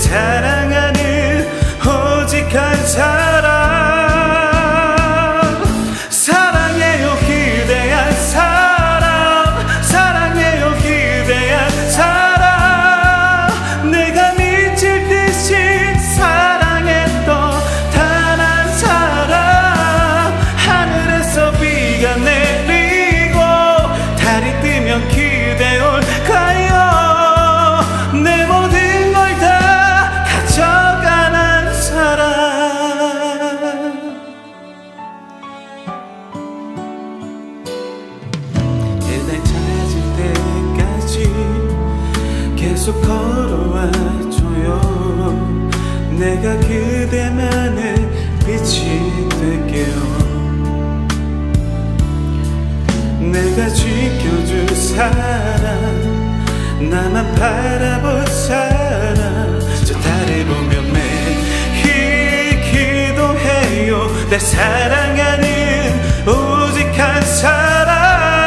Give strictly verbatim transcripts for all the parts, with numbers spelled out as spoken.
사랑하는 오직 한 사람. 사랑해요 기대한 사람, 사랑해요 기대한 사람. 내가 미칠 듯이 사랑했던 단 한 사람. 하늘에서 비가 내리고 달이 뜨면 기대 올까요? 내 모든 걸 다 가져간 한 사람. 그댈 찾을 때까지 계속 걸어와줘요. 내가 그대만의 빛이 될게요. 내가 지켜줄 사람, 나만 바라볼 사람. 저 달을 보며 매일 기도해요. 날 사랑하는 오직 한 사람.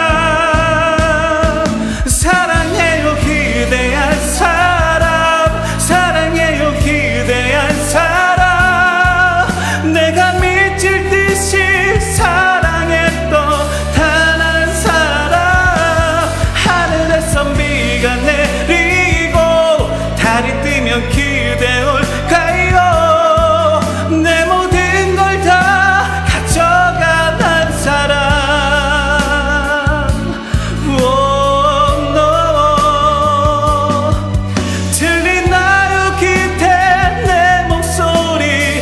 사랑해요 기대한 사람, 사랑해요 기대한 사람. 내가 미칠 듯이 사랑했던 단 한 사람. 하늘에서 비가 내리고 달이 뜨면 기대 올까요? 내 모든 걸 다 가져간 한 사람. Oh, no. 들리나요 기대 내 목소리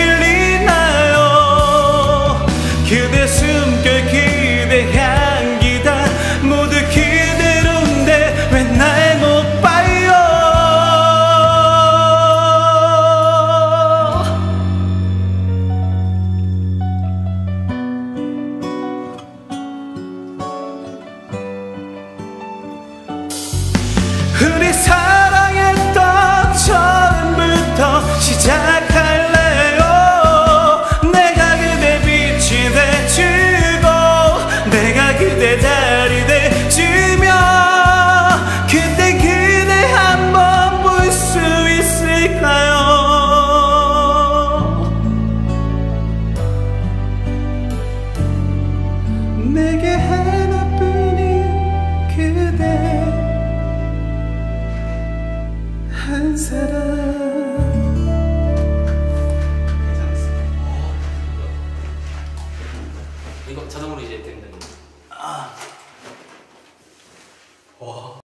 들리나요? 그대 숨결 기대 향기 다 모두 그대로인데 왜 날 못 봐요? 우리 사랑했던 처음부터 시작할래요. 내가 그대 빛이 돼주고 내가 그대 달이 돼주며 그때 그대 한번 볼 수 있을까요? 내게 하나뿐인 그대 한 사람.